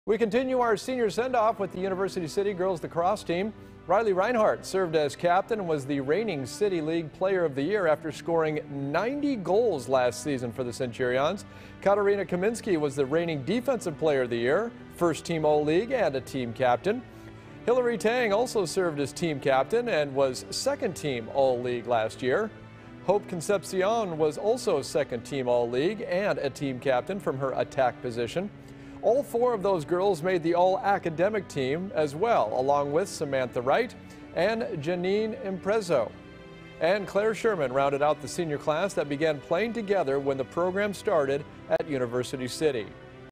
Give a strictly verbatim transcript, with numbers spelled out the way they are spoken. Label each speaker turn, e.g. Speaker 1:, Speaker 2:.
Speaker 1: We continue our senior send-off with the University City girls lacrosse team. Riley Reinhardt served as captain and was the reigning City League Player of the Year after scoring ninety goals last season for the Centurions. Katarina Kaminski was the reigning Defensive Player of the Year, first team All-League and a team captain. Hillary Tang also served as team captain and was second team All-League last year. Hope Concepcion was also second team All-League and a team captain from her attack position. All four of those girls made the all-academic team as well, along with Samantha Wright and Janine Imprezzo. And Claire Sherman rounded out the senior class that began playing together when the program started at University City.